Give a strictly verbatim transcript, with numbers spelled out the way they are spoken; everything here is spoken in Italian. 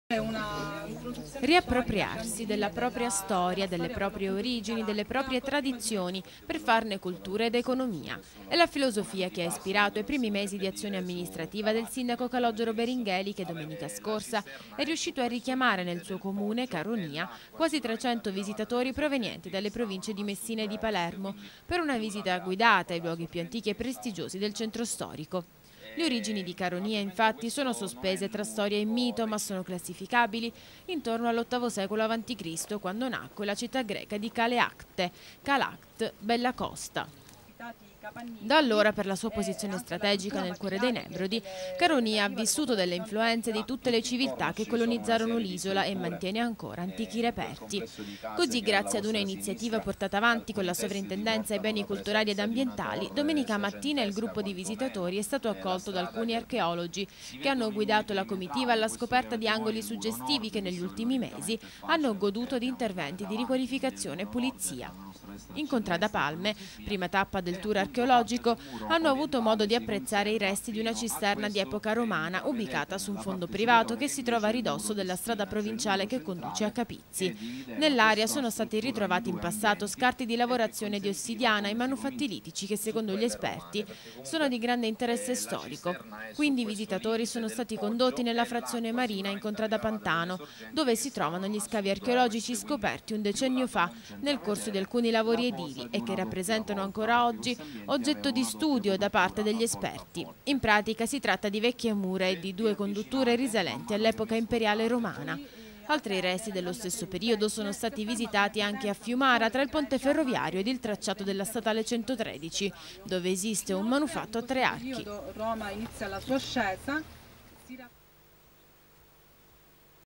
È una introduzione Riappropriarsi della propria storia, delle proprie origini, delle proprie tradizioni per farne cultura ed economia. È la filosofia che ha ispirato i primi mesi di azione amministrativa del sindaco Calogero Beringheli, che domenica scorsa è riuscito a richiamare nel suo comune, Caronia, quasi trecento visitatori provenienti dalle province di Messina e di Palermo per una visita guidata ai luoghi più antichi e prestigiosi del centro storico. Le origini di Caronia infatti sono sospese tra storia e mito, ma sono classificabili intorno all'ottavo secolo avanti Cristo, quando nacque la città greca di Caleacte, Calact, Bella Costa. Da allora, per la sua posizione strategica nel cuore dei Nebrodi, Caronia ha vissuto delle influenze di tutte le civiltà che colonizzarono l'isola e mantiene ancora antichi reperti. Così, grazie ad una iniziativa portata avanti con la Sovrintendenza ai beni culturali ed ambientali, domenica mattina il gruppo di visitatori è stato accolto da alcuni archeologi che hanno guidato la comitiva alla scoperta di angoli suggestivi che negli ultimi mesi hanno goduto di interventi di riqualificazione e pulizia. In Contrada Palme, prima tappa del tour archeologico, hanno avuto modo di apprezzare i resti di una cisterna di epoca romana ubicata su un fondo privato che si trova a ridosso della strada provinciale che conduce a Capizzi. Nell'area sono stati ritrovati in passato scarti di lavorazione di ossidiana e manufatti litici che, secondo gli esperti, sono di grande interesse storico. Quindi i visitatori sono stati condotti nella frazione marina in Contrada Pantano, dove si trovano gli scavi archeologici scoperti un decennio fa nel corso di alcuni lavori edili e che rappresentano ancora oggi oggetto di studio da parte degli esperti. In pratica si tratta di vecchie mura e di due condutture risalenti all'epoca imperiale romana. Altri resti dello stesso periodo sono stati visitati anche a Fiumara, tra il ponte ferroviario ed il tracciato della statale centotredici, dove esiste un manufatto a tre archi. Roma inizia la sua ascesa